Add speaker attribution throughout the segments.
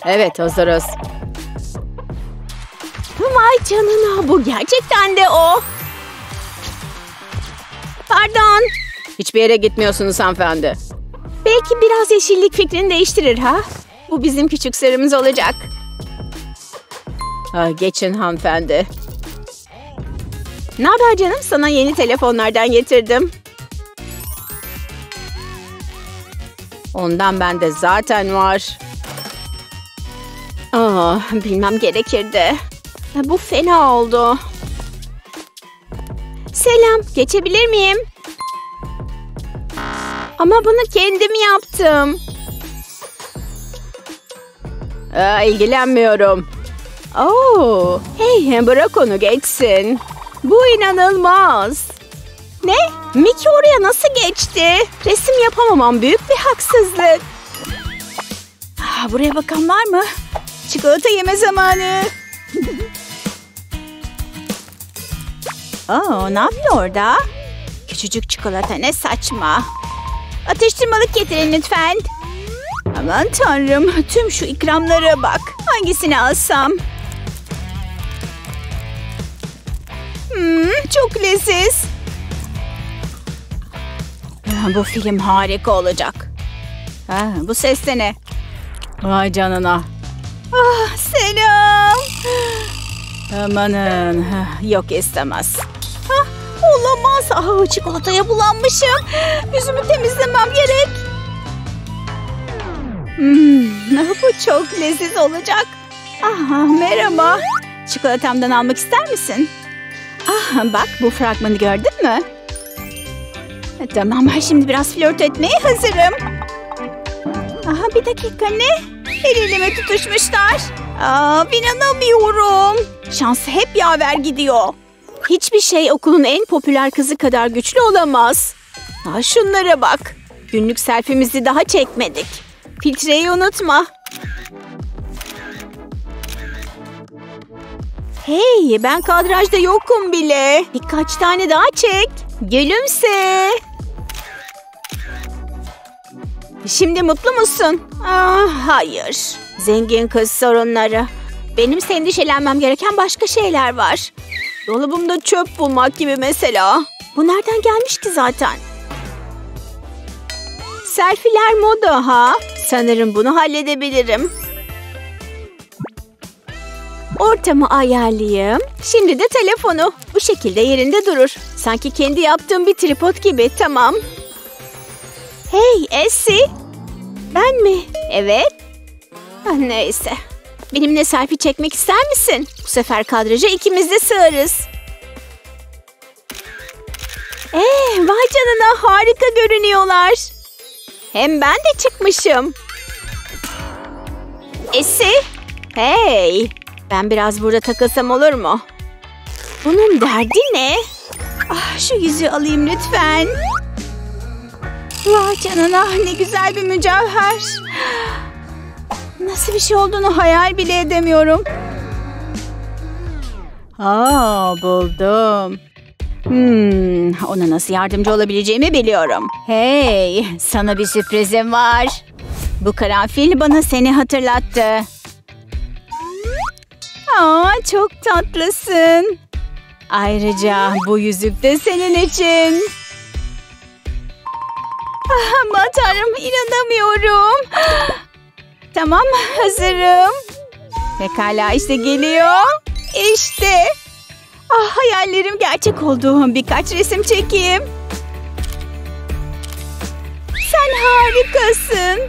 Speaker 1: Evet, hazırız.
Speaker 2: Vay canına, bu gerçekten de o. Pardon.
Speaker 1: Hiçbir yere gitmiyorsunuz hanımefendi.
Speaker 2: Belki biraz yeşillik fikrini değiştirir ha? Bu bizim küçük sırrımız olacak.
Speaker 1: Geçin hanımefendi.
Speaker 2: Ne haber canım? Sana yeni telefonlardan getirdim.
Speaker 1: Ondan bende zaten var.
Speaker 2: Bilmem gerekirdi. Bu fena oldu. Selam, geçebilir miyim? Ama bunu kendim yaptım.
Speaker 1: İlgilenmiyorum.
Speaker 2: Hey, bırak onu geçsin. Bu inanılmaz. Ne? Mickey oraya nasıl geçti? Resim yapamamam büyük bir haksızlık. Buraya bakan var mı? Çikolata yeme zamanı. Ne yapıyor orada? Küçücük çikolata, ne saçma. Atıştırmalık getirin lütfen. Aman tanrım, tüm şu ikramlara bak. Hangisini alsam? Çok leziz. Bu film harika olacak. Bu ses de ne?
Speaker 1: Vay canına.
Speaker 2: Selam.
Speaker 1: Amanın. Yok, istemez.
Speaker 2: Olamaz. Çikolataya bulanmışım. Yüzümü temizlemem gerek. Bu çok leziz olacak. Merhaba. Çikolatamdan almak ister misin? Bak, bu fragmanı gördün mü? Tamam, şimdi biraz flört etmeye hazırım. Bir dakika, ne? El elime tutuşmuşlar. İnanamıyorum. Şans hep yaver gidiyor. Hiçbir şey okulun en popüler kızı kadar güçlü olamaz. Şunlara bak. Günlük selfie'mizi daha çekmedik. Filtreyi unutma. Hey, ben kadrajda yokum bile. Birkaç tane daha çek. Gülümse. Şimdi mutlu musun? Hayır. Zengin kız sorunları. Benim endişelenmem gereken başka şeyler var. Dolabımda çöp bulmak gibi mesela. Bu nereden gelmiş ki zaten? Selfie'ler moda ha? Sanırım bunu halledebilirim. Ortamı ayarlayayım. Şimdi de telefonu. Bu şekilde yerinde durur. Sanki kendi yaptığım bir tripod gibi. Tamam. Hey Essie. Ben mi? Evet. Neyse. Benimle selfie çekmek ister misin? Bu sefer kadraja ikimiz de sığarız. Vay canına, harika görünüyorlar. Hem ben de çıkmışım. Essie. Hey. Ben biraz burada takılsam olur mu? Bunun derdi ne? Şu yüzüğü alayım lütfen. Vay canına, ne güzel bir mücevher. Nasıl bir şey olduğunu hayal bile edemiyorum.
Speaker 1: Buldum.
Speaker 2: Ona nasıl yardımcı olabileceğimi biliyorum. Hey, sana bir sürprizim var. Bu karanfil bana seni hatırlattı. Çok tatlısın. Ayrıca bu yüzük de senin için. Aman tanrım, inanamıyorum. Tamam, hazırım. Pekala, işte geliyor. İşte. Hayallerim gerçek oldu. Birkaç resim çekeyim. Sen harikasın.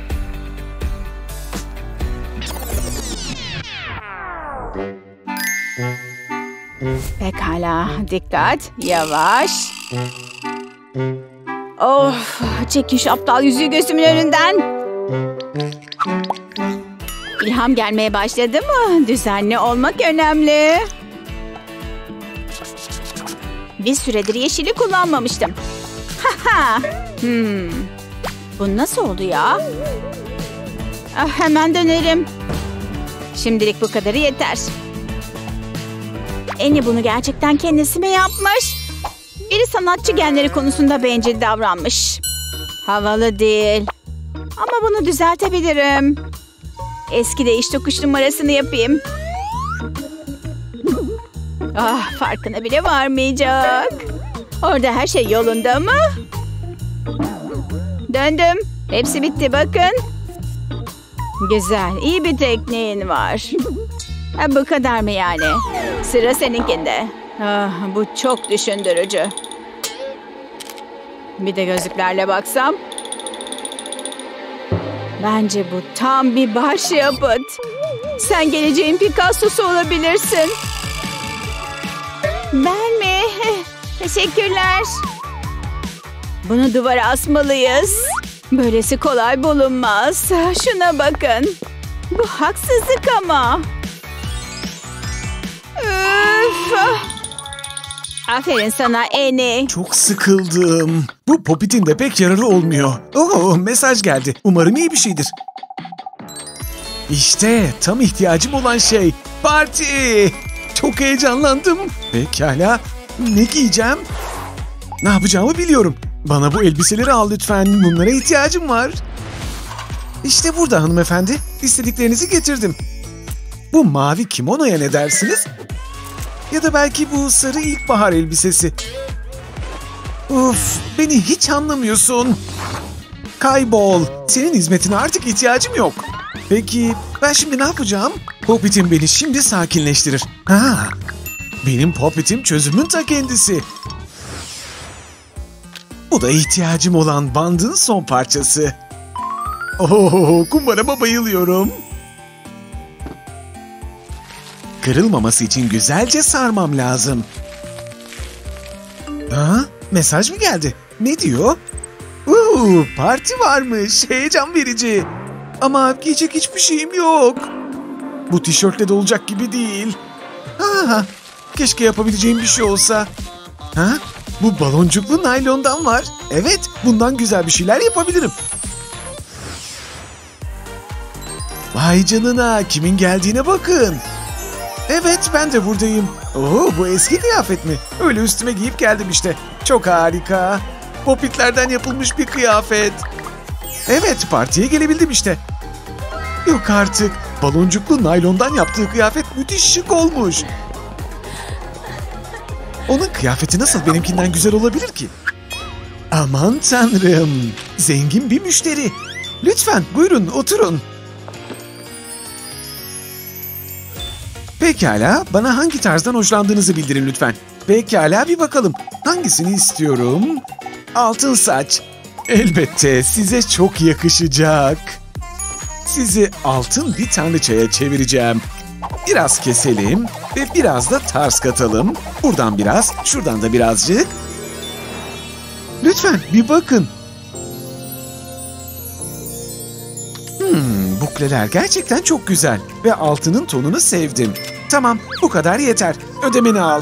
Speaker 2: Pekala, dikkat, yavaş. Çekin şu aptal yüzüğü gözümün önünden. İlham gelmeye başladı mı? Düzenli olmak önemli. Bir süredir yeşili kullanmamıştım. Bu nasıl oldu ya? Hemen dönerim. Şimdilik bu kadarı yeter. Annie bunu gerçekten kendisi mi yapmış? Biri sanatçı genleri konusunda bencil davranmış. Havalı değil. Ama bunu düzeltebilirim. Eski değiş tokuş numarasını yapayım. Ah, farkına bile varmayacak. Orada her şey yolunda mı? Döndüm. Hepsi bitti bakın. Güzel, iyi bir tekniğin var. Ha, bu kadar mı yani? Sıra seninkinde. Ah, bu çok düşündürücü. Bir de gözlüklerle baksam. Bence bu tam bir başyapıt. Sen geleceğin Picasso'su olabilirsin. Ben mi? Teşekkürler. Bunu duvara asmalıyız. Böylesi kolay bulunmaz. Şuna bakın. Bu haksızlık ama. Üf. Aferin sana Eni.
Speaker 3: Çok sıkıldım. Bu Popit'in de pek yararı olmuyor. Oo, mesaj geldi. Umarım iyi bir şeydir. İşte tam ihtiyacım olan şey. Parti. Çok heyecanlandım. Pekala. Ne giyeceğim? Ne yapacağımı biliyorum. Bana bu elbiseleri al lütfen. Bunlara ihtiyacım var. İşte burada hanımefendi. İstediklerinizi getirdim. Bu mavi kimonoya ne dersiniz? Ya da belki bu sarı ilkbahar elbisesi. Uf, beni hiç anlamıyorsun. Kaybol. Senin hizmetine artık ihtiyacım yok. Peki ben şimdi ne yapacağım? Popit'im beni şimdi sakinleştirir. Ha, benim Popit'im çözümün ta kendisi. Bu da ihtiyacım olan bandın son parçası. Oh, kumbarama bayılıyorum. Kırılmaması için güzelce sarmam lazım. Ha, mesaj mı geldi? Ne diyor? Parti varmış. Heyecan verici. Ama giyecek hiçbir şeyim yok. Bu tişörtle de olacak gibi değil. Ha, keşke yapabileceğim bir şey olsa. Ha, bu baloncuklu naylondan var. Evet, bundan güzel bir şeyler yapabilirim. Vay canına, kimin geldiğine bakın. Evet, ben de buradayım. Oo, bu eski kıyafet mi? Öyle üstüme giyip geldim işte. Çok harika. Popitlerden yapılmış bir kıyafet. Evet, partiye gelebildim işte. Yok artık. Baloncuklu naylondan yaptığı kıyafet müthiş şık olmuş. Onun kıyafeti nasıl benimkinden güzel olabilir ki? Aman tanrım. Zengin bir müşteri. Lütfen buyurun oturun. Pekala, bana hangi tarzdan hoşlandığınızı bildirin lütfen. Pekala, bir bakalım. Hangisini istiyorum? Altın saç. Elbette, size çok yakışacak. Sizi altın bir tanrıçaya çevireceğim. Biraz keselim ve biraz da tarz katalım. Buradan biraz, şuradan da birazcık. Lütfen bir bakın. Bukleler gerçekten çok güzel ve altının tonunu sevdim. Tamam, bu kadar yeter. Ödemeni al.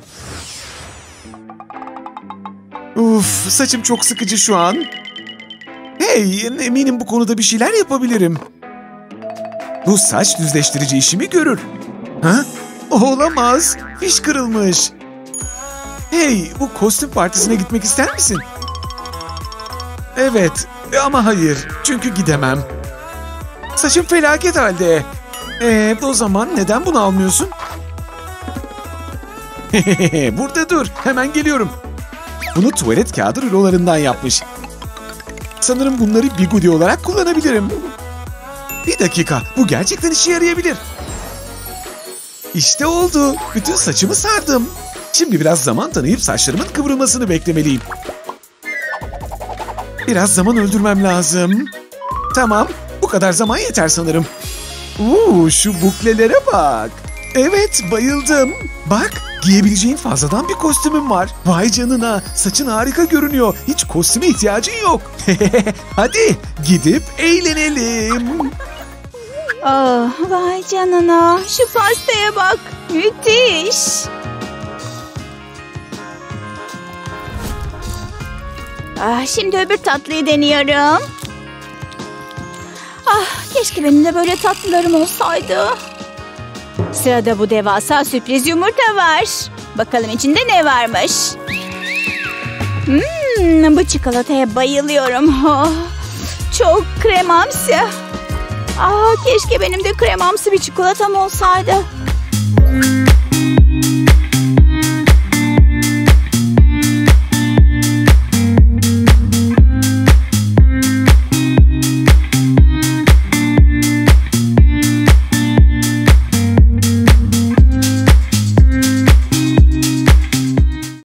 Speaker 3: Uf, saçım çok sıkıcı şu an. Hey, eminim bu konuda bir şeyler yapabilirim. Bu saç düzleştirici işimi görür. Ha? Olamaz. Fiş kırılmış. Hey, bu kostüm partisine gitmek ister misin? Evet, ama hayır. Çünkü gidemem. Saçım felaket halde. O zaman neden bunu almıyorsun? Burada dur. Hemen geliyorum. Bunu tuvalet kağıdı rulolarından yapmış. Sanırım bunları bigudi olarak kullanabilirim. Bir dakika. Bu gerçekten işe yarayabilir. İşte oldu. Bütün saçımı sardım. Şimdi biraz zaman tanıyıp saçlarımın kıvrılmasını beklemeliyim. Biraz zaman öldürmem lazım. Tamam. Bu kadar zaman yeter sanırım. Şu buklelere bak. Evet, bayıldım. Bak, giyebileceğin fazladan bir kostümüm var. Vay canına, saçın harika görünüyor. Hiç kostüme ihtiyacın yok. Hadi gidip eğlenelim.
Speaker 2: Oh, vay canına. Şu pastaya bak. Müthiş. Şimdi öbür tatlıyı deniyorum. Keşke benim de böyle tatlılarım olsaydı. Sırada bu devasa sürpriz yumurta var. Bakalım içinde ne varmış. Bu çikolataya bayılıyorum. Çok kremamsı. Keşke benim de kremamsı bir çikolatam olsaydı.